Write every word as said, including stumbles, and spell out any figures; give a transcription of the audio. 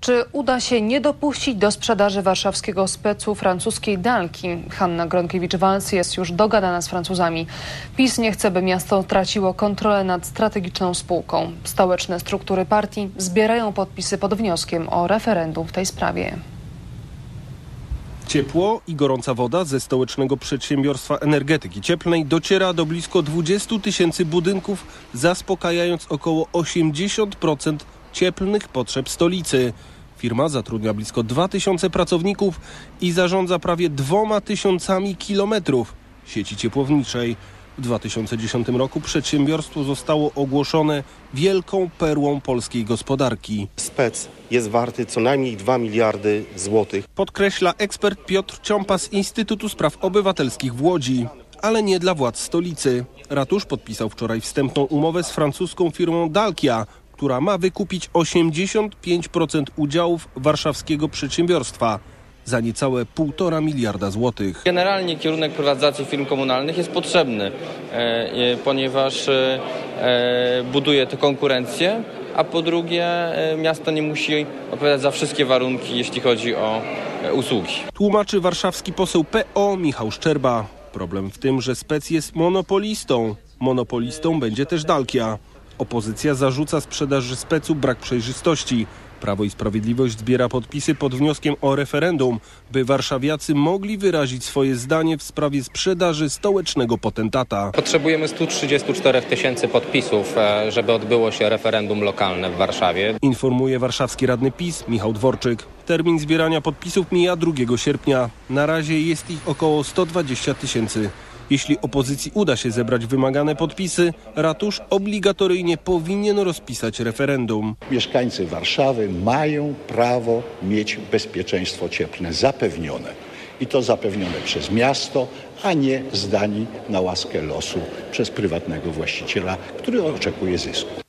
Czy uda się nie dopuścić do sprzedaży warszawskiego specu francuskiej Dalki? Hanna Gronkiewicz-Waltz jest już dogadana z Francuzami. PiS nie chce, by miasto traciło kontrolę nad strategiczną spółką. Stołeczne struktury partii zbierają podpisy pod wnioskiem o referendum w tej sprawie. Ciepło i gorąca woda ze stołecznego przedsiębiorstwa energetyki cieplnej dociera do blisko dwudziestu tysięcy budynków, zaspokajając około osiemdziesiąt procent cieplnych potrzeb stolicy. Firma zatrudnia blisko dwa tysiące pracowników i zarządza prawie dwoma tysiącami kilometrów sieci ciepłowniczej. W dwa tysiące dziesiątym roku przedsiębiorstwo zostało ogłoszone wielką perłą polskiej gospodarki. Spec jest warty co najmniej dwa miliardy złotych. Podkreśla ekspert Piotr Ciąpa z Instytutu Spraw Obywatelskich w Łodzi. Ale nie dla władz stolicy. Ratusz podpisał wczoraj wstępną umowę z francuską firmą Dalkia, która ma wykupić osiemdziesiąt pięć procent udziałów warszawskiego przedsiębiorstwa za niecałe półtora miliarda złotych. Generalnie kierunek prywatyzacji firm komunalnych jest potrzebny, e, ponieważ e, buduje to konkurencję, a po drugie e, miasto nie musi odpowiadać za wszystkie warunki, jeśli chodzi o e, usługi. Tłumaczy warszawski poseł P O Michał Szczerba. Problem w tym, że spec jest monopolistą. Monopolistą będzie też Dalkia. Opozycja zarzuca sprzedaży specu brak przejrzystości. Prawo i Sprawiedliwość zbiera podpisy pod wnioskiem o referendum, by warszawiacy mogli wyrazić swoje zdanie w sprawie sprzedaży stołecznego potentata. Potrzebujemy stu trzydziestu czterech tysięcy podpisów, żeby odbyło się referendum lokalne w Warszawie. Informuje warszawski radny PiS Michał Dworczyk. Termin zbierania podpisów mija drugiego sierpnia. Na razie jest ich około sto dwadzieścia tysięcy. Jeśli opozycji uda się zebrać wymagane podpisy, ratusz obligatoryjnie powinien rozpisać referendum. Mieszkańcy Warszawy mają prawo mieć bezpieczeństwo cieplne zapewnione. I to zapewnione przez miasto, a nie zdani na łaskę losu przez prywatnego właściciela, który oczekuje zysku.